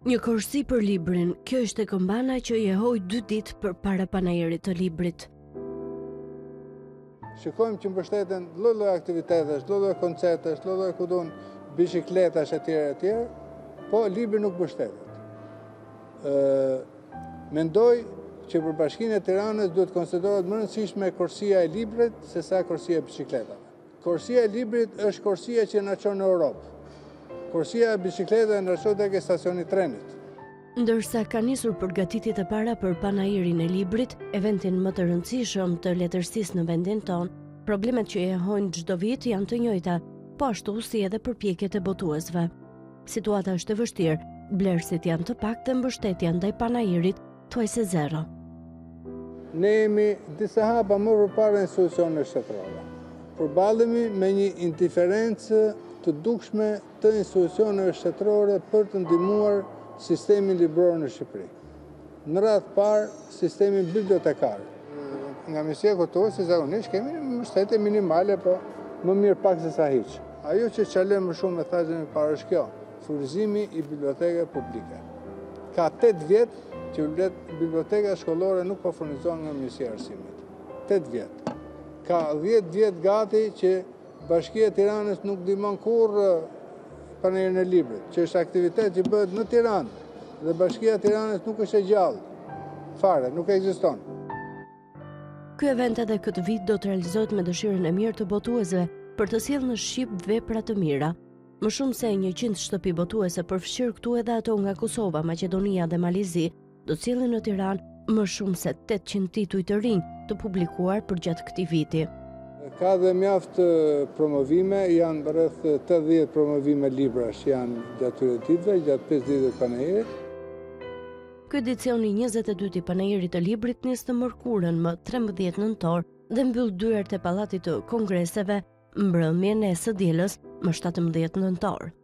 Një korsi për librin, kjo është e këmbana që jehoj 2 ditë për para panajirit të librit. Shikojmë që mbështeten lloj-lloj aktivitetesh, lloj-lloj koncertesh, lloj-lloj kudon biçikletash etj. Po libri nuk mbështetet. Mendoj që për Bashkinë e Tiranës duhet konsiderohet më rëndësishme korsia e librit se sa korsia e biçikletave. Korsia e librit është korsia që na çon në Europë. Korsia e biçikletave na çon tek stacioni i trenit. Ndërsa ka nisur përgatitjet e para për panajirin e librit, eventin më të rëndësishëm të letërsisë në vendin tonë, problemet që jehojnë çdo vit janë të njëjta, po ashtu si edhe përpjekjet e botuesve. Situata është e vështirë, blerësit janë të pak dhe mbështetja ndaj panajirit thuajse zero. Ne jemi disa hapa më përpara institucioneve shtetërore. Përballemi me një indiferencë të dukshme të institucioneve shtetërore për të ndihmuar sistemin libror në Shqipëri. Në radhë parë, sistemin bibliotekar. Nga Ministria e Kulturës, zakonisht kemi mbështetje minimale, po më mirë pak se sa hiç. Ajo që çalon më shumë me thashën e parë është kjo, furnizimi i bibliotekave publike. Ka 8 vjet që biblioteka shkollore nuk po furnizohen nga Ministria e Arsimit. 8 vjet. Ka 10 vjet gati që Bashkia e Tiranës nuk ndihmon kurrë panajirin e librit, që është aktivitet që bëhet në Tiranë dhe Bashkia e Tiranës nuk është e gjallë. Fare, nuk ekziston. Ky event edhe këtë vit do të realizohet me dëshirën e mirë të botuesve për të sjellë në Shqip vepra të mira. Më shumë se 100 shtëpi botuese përfshirë këtu edhe ato nga Kosova, Maqedonia dhe Malizi, do të sjellin në Tiranë më shumë se 800 tituj të rinj të publikuar përgjatë këtij viti. Ka dhe mjaft promovime, janë rreth 80 promovime librash janë gjatë këtyre ditëve, gjatë 5 ditëve të panajirit. Ky edicioni 22 i panajirit të librit nis të mërkurën më 13 nëntor dhe mbyll dyert e pallatit të kongreseve mbrëmjen e së dielës më 17 nëntor.